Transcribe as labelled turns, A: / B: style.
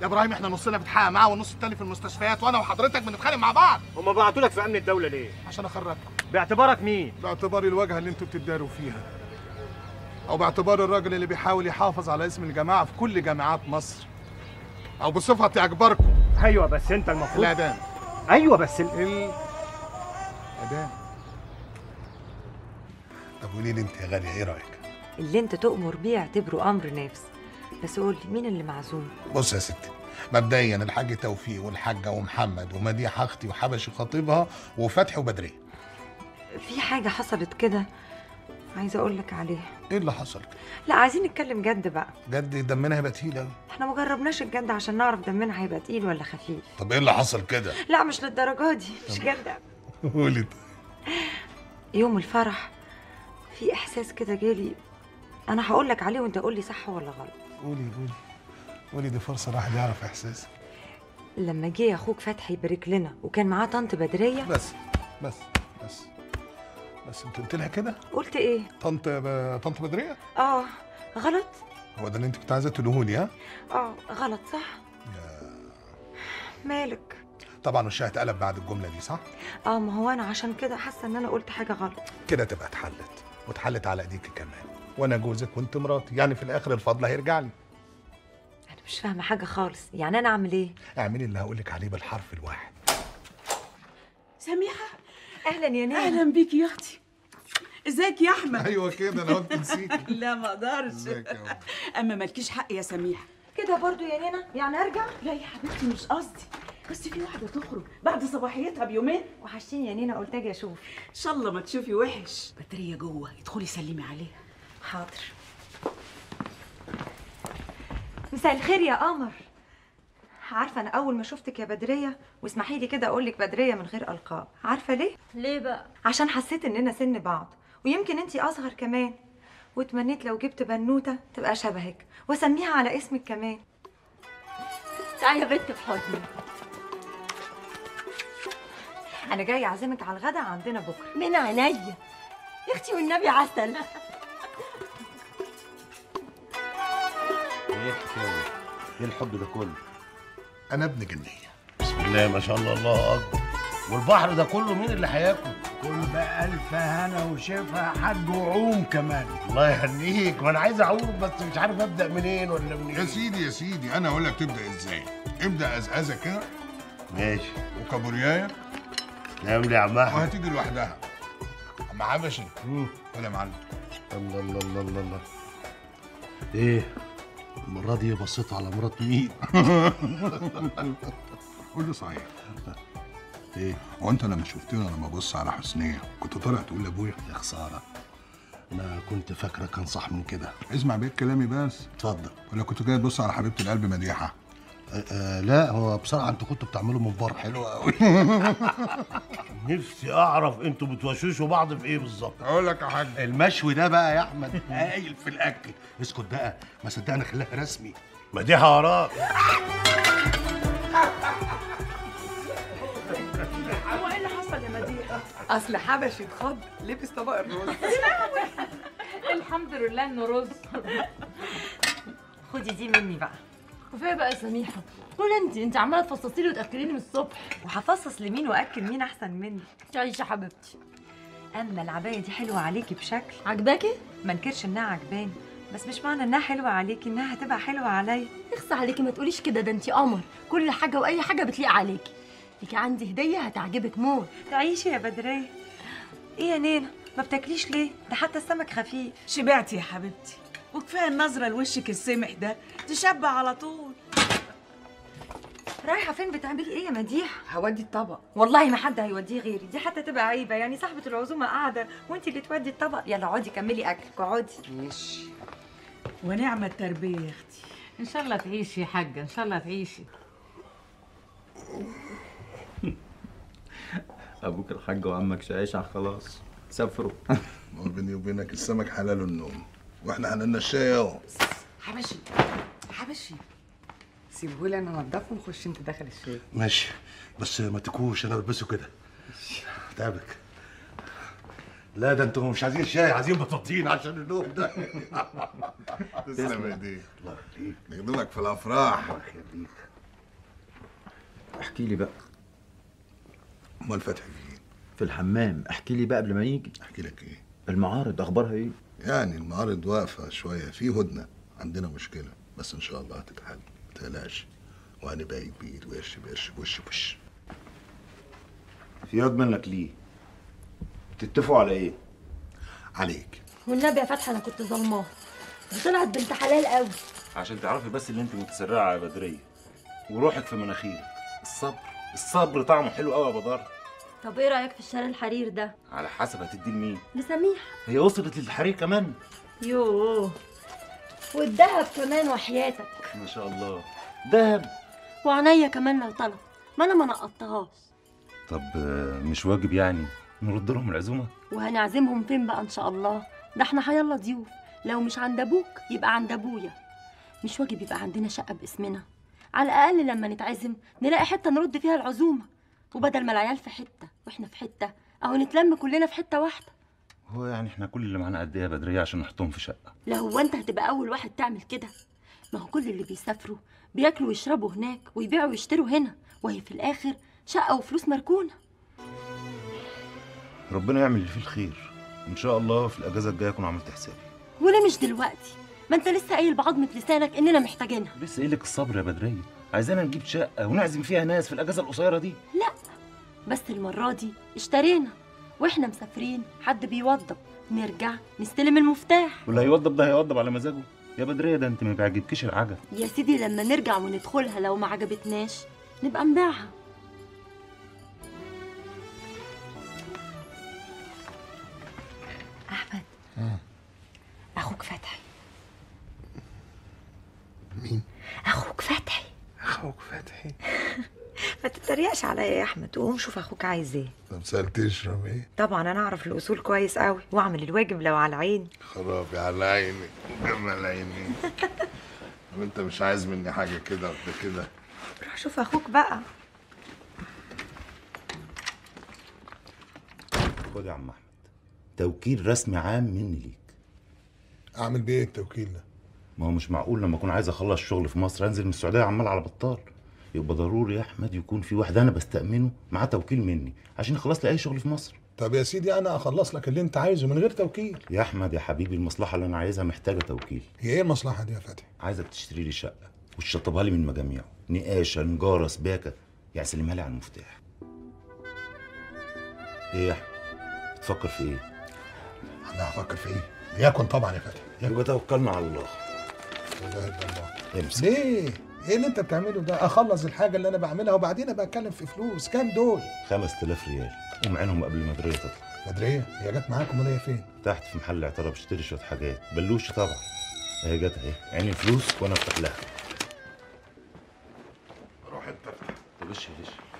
A: يا ابراهيم احنا نصنا بنتحقق معاه والنص التاني في المستشفيات، وانا وحضرتك بنتخانق مع بعض.
B: هم بعتوا لك في امن الدوله ليه؟
A: عشان اخرجكم.
B: باعتبارك مين؟
A: باعتباري الواجهه اللي انتوا بتداروا فيها، او باعتبار الراجل اللي بيحاول يحافظ على اسم الجماعه في كل جامعات مصر، او بصفتي اجبركم.
B: ايوه بس انت المفروض
A: الاذان.
B: ايوه بس
A: الاذان.
C: طب قولي لي انت يا غاليه ايه رايك؟
D: اللي انت تؤمر بيه اعتبره امر نفس، بس قول لي مين اللي معزوم؟
C: بص يا ستي، مبدئيا الحاج توفيق والحاجه ومحمد ومديحه اختي وحبشي خطيبها وفتحي وبدريه.
D: في حاجه حصلت كده عايزه اقول لك عليها.
C: ايه اللي حصل؟
D: لا عايزين نتكلم جد بقى.
C: جد؟ دمنا هيبقى تقيل قوي.
D: احنا ما جربناش الجد عشان نعرف دمنا هيبقى تقيل ولا خفيف.
C: طب ايه اللي حصل كده؟
D: لا مش للدرجه دي، مش جد.
C: قولي.
D: يوم الفرح في احساس كده جالي، انا هقول لك عليه وانت قول لي صح ولا غلط.
C: قولي دي فرصه الواحد يعرف احساس.
D: لما جه اخوك فتحي يبارك لنا وكان معاه طنط بدريه.
C: بس انت قلت لها كده؟
D: قلت ايه؟
C: طنط بدريه؟
D: اه غلط.
C: هو ده اللي انت كنت عايزه تقوله لي؟ ها؟
D: غلط صح. مالك؟
C: طبعا وشها اتقلب بعد الجمله دي، صح؟
D: ما هو انا عشان كده حاسه ان انا قلت حاجه غلط.
C: كده تبقى اتحلت على ايديكي كمان، وانا جوزك وانت مراتي، يعني في الاخر الفضل هيرجع لي.
D: انا مش فاهمه حاجه خالص، يعني انا اعمل ايه؟
C: اعملي اللي هقولك عليه بالحرف الواحد.
E: سميحه.
D: اهلا يا نينا.
E: اهلا بيكي يا اختي. ازيك يا احمد؟
C: ايوه كده، انا قلت نسيتي.
E: لا ما اقدرش. اما مالكيش حق يا سميحه.
D: كده برضو يا نينا؟ يعني ارجع؟
E: لا يا حبيبتي مش قصدي، بس في واحده تخرج بعد صباحيتها بيومين.
D: وحشتيني يا نينا، قلت اجي اشوف.
E: ان شاء الله ما تشوفي وحش. بدريه جوه، ادخلي سلمي عليها.
D: حاضر. مساء الخير يا قمر. عارفه انا اول ما شفتك يا بدريه، واسمحي لي كده اقول لك بدريه من غير القاب، عارفه ليه؟
F: ليه بقى؟
D: عشان حسيت اننا سن بعض، ويمكن انتي اصغر كمان، وتمنيت لو جبت بنوته تبقى شبهك واسميها على اسمك كمان.
F: تعالي يا بنت في حضني.
D: انا جايه اعزمك على الغدا عندنا بكره.
F: من عينيا يا اختي والنبي عسل.
G: ايه حكايه؟ ايه الحب ده كله؟
C: انا ابن جنيه.
G: بسم الله ما شاء الله، الله اكبر. والبحر ده كله مين اللي هياكل؟
H: كل بقى الف هنا وشفا يا حاج، وعوم كمان.
G: الله يهنيك، وانا عايز اعوم بس مش عارف ابدا منين ولا منين.
C: يا سيدي انا اقول لك تبدا ازاي. ابدا ازازه كده.
G: ماشي.
C: وكابوريايه.
G: نعم لي يا عم احمد.
C: وهتيجي لوحدها. عم حبشي. ولا معلم.
G: الله الله الله الله الله. ايه المره دي بصيت على مرات مين؟
C: قول له صحيح.
G: ايه؟
C: هو انت لما شفتني لما ببص على حسنيه كنت طالع تقول لابويا؟
G: يا خساره، انا كنت فاكرك انصح من كده.
C: اسمع بيت كلامي بس.
G: اتفضل.
C: ولا كنت جاي تبص على حبيبه القلب مديحه؟
G: لا هو بصراحه انتوا كنتوا بتعملوا من بره
C: حلوه قوي.
G: نفسي اعرف انتوا بتوشوشوا بعض في ايه بالظبط.
C: اقول لك يا حاج،
G: المشوي ده بقى يا احمد هايل في الاكل. اسكت بقى، ما صدقنا خلاها رسمي.
B: مديحه وراك.
E: هو ايه اللي حصل يا مديحه؟
D: اصل حبشي اتخض لبس طبق الرز.
F: الحمد لله انه رز.
D: خدي دي مني بقى.
F: كفايه بقى يا سميحه. قولي انت عماله تفصصي لي وتاكليني من الصبح.
D: وهفصص لمين واكل مين احسن مني؟
F: تعيشي يا حبيبتي.
D: اما العبايه دي حلوه عليكي بشكل.
F: عجباكي؟
D: ما انكرش انها عجباني، بس مش معنى انها حلوه عليكي انها هتبقى حلوه عليا.
F: اخصى عليكي، ما تقوليش كده، ده انت قمر، كل حاجه واي حاجه بتليق عليكي. ليكي عندي هديه هتعجبك موت.
D: تعيشي يا بدريه. ايه يا نينا ما بتاكليش ليه؟ ده حتى السمك خفيف.
E: شبعتي يا حبيبتي، وكفايه النظره لوشك السمح ده تشبع على طول.
D: رايحه فين؟ بتعملي ايه يا مديحه؟
E: هودي الطبق.
D: والله ما حد هيوديه غيري، دي حتى تبقى عيبه، يعني صاحبه العزومه قاعده وانت اللي تودي الطبق. يلا اقعدي كملي اكلك، اقعدي.
E: ماشي. ونعمه التربيه يا اختي.
I: ان شاء الله تعيشي يا حاجه، ان شاء الله تعيشي.
J: ابوك الحاج وعمك شايشة خلاص سافروا.
C: بيني وبينك السمك حلال النوم، واحنا حللنا الشاي اهو.
K: حبشي سيبهولي انا انضفه ونخش انت داخل الشاي.
G: ماشي، بس ما تكوش انا بلبسه كده. تعبك. لا ده انتوا مش عايزين شاي، عايزين بطاطين عشان النوم ده.
C: تسلم ايديك.
G: الله يخليك.
C: نخدمك في الافراح.
G: الله يخليك.
J: احكي لي بقى.
C: امال فتحي فين؟
J: في الحمام. احكي لي بقى قبل ما يجي.
C: احكي لك ايه؟
J: المعارض اخبارها ايه؟
C: يعني المعارض واقفه شويه، في هدنه، عندنا مشكله بس ان شاء الله هتتحل، ما تقلقش، وهنبقى ايد بايد وش بوش وش بوش.
G: في ياض منك ليه؟ بتتفقوا على ايه؟
C: عليك.
F: والنبي يا فتحي انا كنت ظلماه، طلعت بنت حلال قوي.
G: عشان تعرفي بس ان انت متسرعه يا بدريه وروحك في مناخيرك. الصبر طعمه حلو قوي يا بدار.
F: طب ايه رايك في الشال الحرير ده؟
G: على حسب هتديه لمين.
F: لسميح.
G: هي وصلت للحرير كمان؟
F: يوه، والدهب كمان وحياتك.
G: ما شاء الله. دهب
F: وعينيا كمان لو طلب، ما انا ما نقطتهاش.
G: طب مش واجب يعني نرد لهم العزومه؟
F: وهنعزمهم فين بقى ان شاء الله؟ ده احنا حيالله ضيوف، لو مش عند ابوك يبقى عند ابويا. مش واجب يبقى عندنا شقه باسمنا؟ على الاقل لما نتعزم نلاقي حته نرد فيها العزومه، وبدل ما العيال في حته واحنا في حته اهو نتلم كلنا في حته واحده.
G: هو يعني احنا كل اللي معانا قد ايه يا بدريه عشان نحطهم في شقه؟
F: لا هو انت هتبقى اول واحد تعمل كده؟ ما هو كل اللي بيسافروا بياكلوا ويشربوا هناك ويبيعوا ويشتروا هنا، وهي في الاخر شقه وفلوس مركونه.
G: ربنا يعمل اللي فيه الخير ان شاء الله. في الاجازه الجايه اكون عملت حسابي.
F: وليه مش دلوقتي؟ ما انت لسه قايل بعضمه لسانك اننا محتاجينها.
G: لسه قايل لك الصبر يا بدريه. عايزانا نجيب شقه ونعزم فيها ناس في الاجازه القصيره دي.
F: لا بس المره دي اشترينا واحنا مسافرين، حد بيوضب، نرجع نستلم المفتاح.
G: واللي هيوضب ده هيوضب على مزاجه يا بدريه. ده انت ما بيعجبكيش العجب
F: يا سيدي. لما نرجع وندخلها لو ما عجبتناش نبقى نبيعها.
D: احمد، اخوك فتحي.
C: مين؟
D: اخوك فتحي.
C: اخوك فتحي؟
D: ما تتريقش عليا يا احمد، وقوم شوف اخوك عايز ايه.
C: طب سألتيش رامي ايه؟
D: طبعا انا اعرف الاصول كويس قوي واعمل الواجب لو على عيني.
C: خرابي على عيني وجمال عيني. طب انت مش عايز مني حاجه كده ولا كده؟
D: روح شوف اخوك بقى.
G: خد يا عم احمد، توكيل رسمي عام مني ليك.
C: اعمل بيه ايه التوكيل ده؟
G: ما هو مش معقول لما اكون عايز اخلص شغل في مصر انزل من السعوديه عمال على بطال. يبقى ضروري يا احمد يكون في واحد انا بستأمنه معاه توكيل مني عشان يخلص لي اي شغل في مصر.
C: طب يا سيدي انا اخلص لك اللي انت عايزه من غير توكيل.
G: يا احمد يا حبيبي، المصلحه اللي انا عايزها محتاجه توكيل.
C: هي ايه المصلحه دي يا فتحي؟
G: عايزك تشتري لي شقه وتشطبها لي من مجاميعه، نقاشه، نجاره، سباكه، يعني سلمها لي على المفتاح. ايه يا احمد بتفكر في ايه؟
C: انا هفكر في ايه؟ يكن طبعا يا فتحي.
G: يبقى توكلنا على الله.
C: لا اله الا الله.
G: امسك.
C: ليه؟ ايه اللي انت بتعمله ده؟ اخلص الحاجه اللي انا بعملها وبعدين ابقى اتكلم في فلوس. كام دول؟
G: 5000 ريال، قوم عينهم قبل ما بدريه تطلع.
C: بدريه؟ هي جت معاكم ولا هي فين؟
G: تحت في محل اعتراف بشتري شويه حاجات. بلوش طبعا. اهي جت اهي، عيني الفلوس وانا افتح لها.
C: روح انت.
G: طب ايش